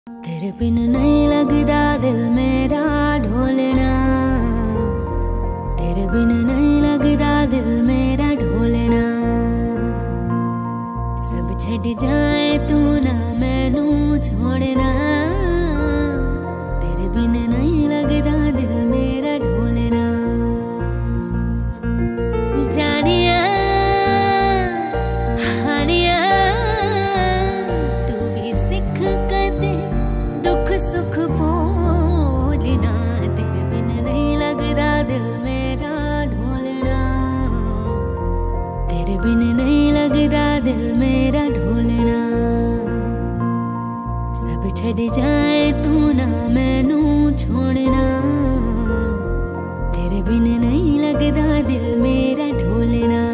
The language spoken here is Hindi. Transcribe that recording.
तेरे बिन नहीं लगदा दिल मेरा ढोलना, तेरे बिन नहीं लगदा दिल मेरा ढोलना। सब छड़ जाए तू ना मैनू छोड़ना, तेरे बिन नहीं लगदा दिल मेरा ढोलना। जानिया हानिया तू भी सिख कदे दुख सुख बोलना, तेरे बिन नहीं लगदा दिल मेरा ढोलना, तेरे बिन नहीं लगदा दिल मेरा ढोलना। सब छड़ जाए तू ना मैनू छोड़ना, तेरे बिन नहीं लगदा दिल मेरा ढोलना।